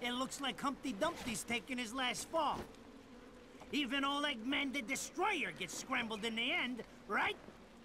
It looks like Humpty Dumpty's taking his last fall. Even old Eggman the Destroyer gets scrambled in the end, right?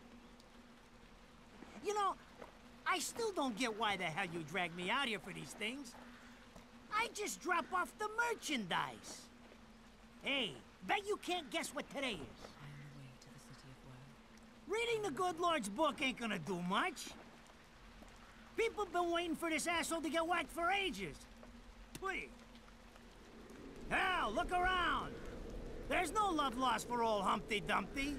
You know, I still don't get why the hell you drag me out here for these things. I just drop off the merchandise. Hey, bet you can't guess what today is. I am on the way to the city of woe. Reading the good Lord's book ain't gonna do much. People have been waiting for this asshole to get whacked for ages. Please. Hell, look around. There's no love lost for old Humpty Dumpty.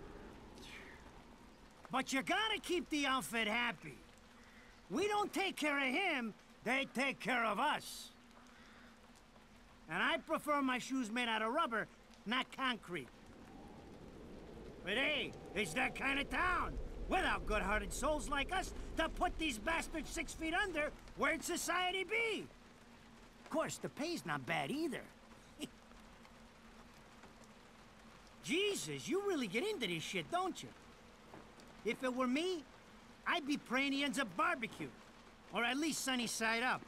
But you gotta keep the outfit happy. We don't take care of him, they take care of us. And I prefer my shoes made out of rubber, not concrete. But hey, it's that kind of town. Without good-hearted souls like us to put these bastards 6 feet under, where'd society be? Of course, the pay's not bad either. Jesus, you really get into this shit, don't you? If it were me, I'd be praying he ends up barbecued. Or at least sunny side up.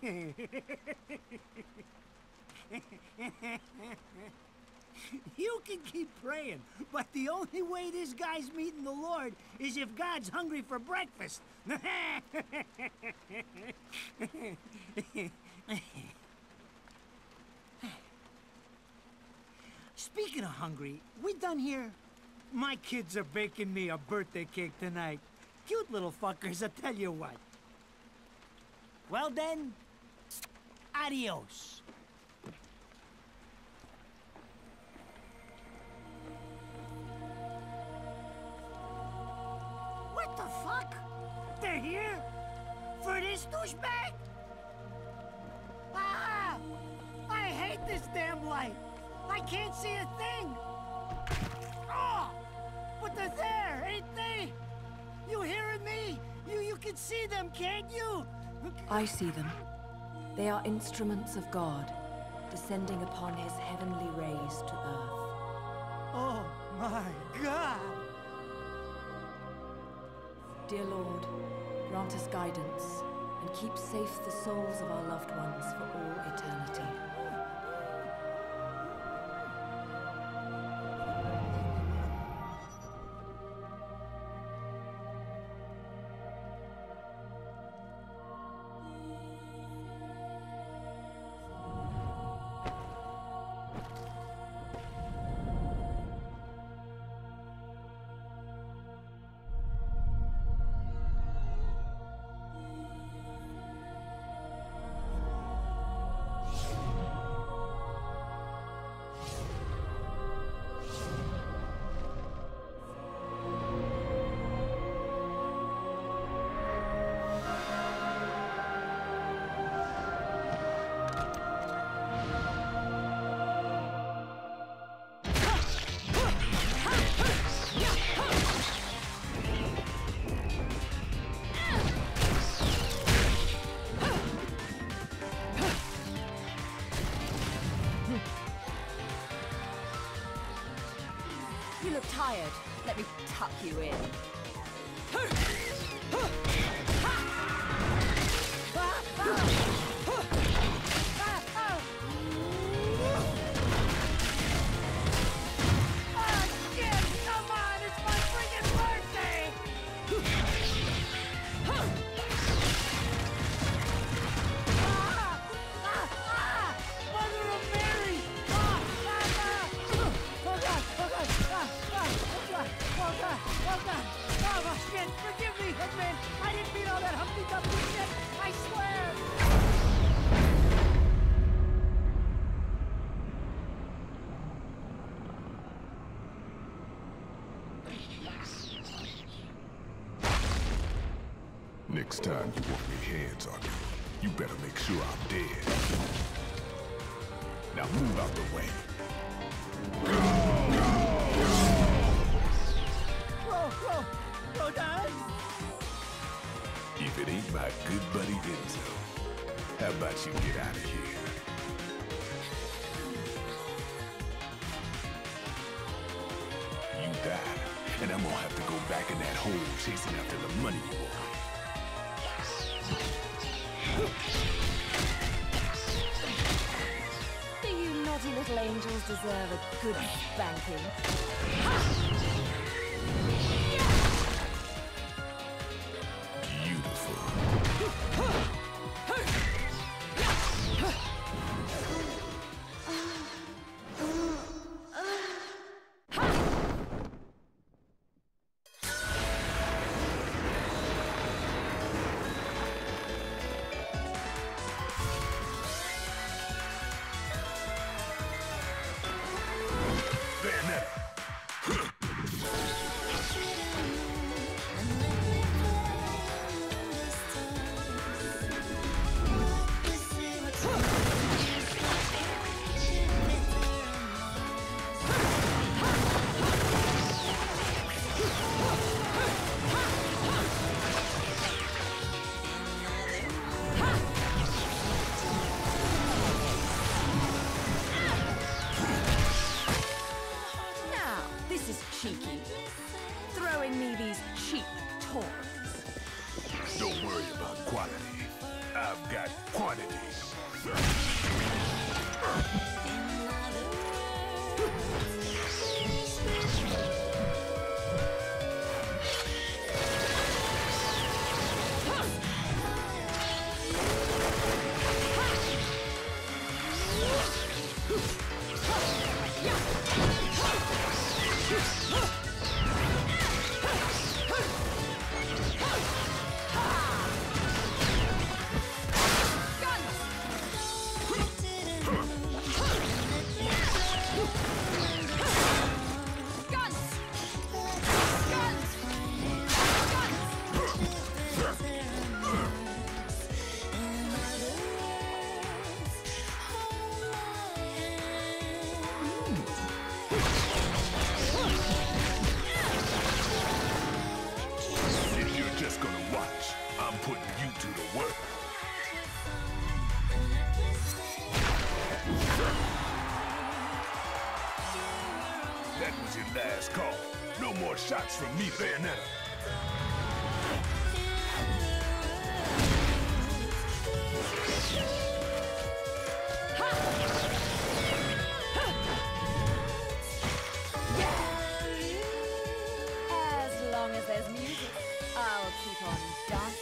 You can keep praying, but the only way this guy's meeting the Lord is if God's hungry for breakfast. Speaking of hungry, we done here? My kids are baking me a birthday cake tonight. Cute little fuckers, I tell you what. Well then, adios. What the fuck? They're here? For this douchebag? Ah! I hate this damn light. I can't see a thing. Oh! But they're there, ain't they? You hearing me? You can see them, can't you? I see them. They are instruments of God, descending upon his heavenly rays to earth. Oh my God! Dear Lord, grant us guidance, and keep safe the souls of our loved ones for all eternity. You look tired. Let me tuck you in. Forgive me, Hitman! I didn't mean all that Humpty Dumpty shit! I swear! Next time you want me hands on you, you better make sure I'm dead. Now move out the way. Whoa, darling! If it ain't my good buddy Enzo, how about you get out of here? You died, and I'm gonna have to go back in that hole chasing after the money you want. angels deserve a good spanking. Beautiful. Cheeky. Throwing me these cheap toys. Don't worry about quality. I've got quantity. That was your last call. No more shots from me, Bayonetta. As long as there's music, I'll keep on dancing.